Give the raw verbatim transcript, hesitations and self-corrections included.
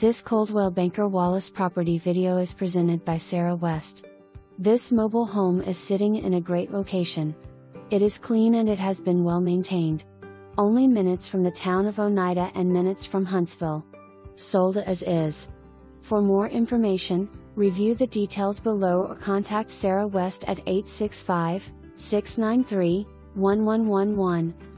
This Coldwell Banker Wallace property video is presented by Sarah West. This mobile home is sitting in a great location. It is clean and it has been well maintained. Only minutes from the town of Oneida and minutes from Huntsville. Sold as is. For more information, review the details below or contact Sarah West at eight six five, six nine three, one one one one.